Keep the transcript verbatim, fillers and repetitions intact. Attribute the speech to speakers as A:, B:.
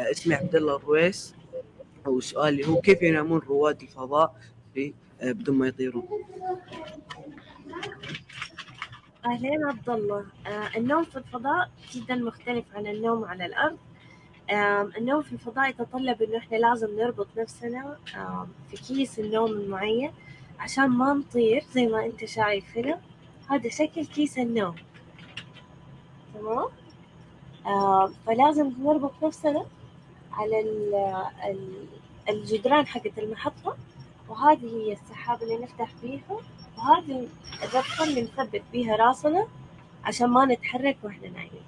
A: اسمي عبد الله الرويس، وسؤالي هو كيف ينامون رواد الفضاء في بدون ما يطيرون؟
B: أهلين عبد الله. آه النوم في الفضاء جدا مختلف عن النوم على الأرض. آه النوم في الفضاء يتطلب إنه إحنا لازم نربط نفسنا آه في كيس النوم المعين عشان ما نطير زي ما أنت شايف هنا. هذا شكل كيس النوم، تمام. آه فلازم نربط نفسنا على الجدران حقت المحطة، وهذه هي السحابة اللي نفتح فيها، وهذه الربطة اللي نثبت بيها راسنا عشان ما نتحرك واحنا نايمين.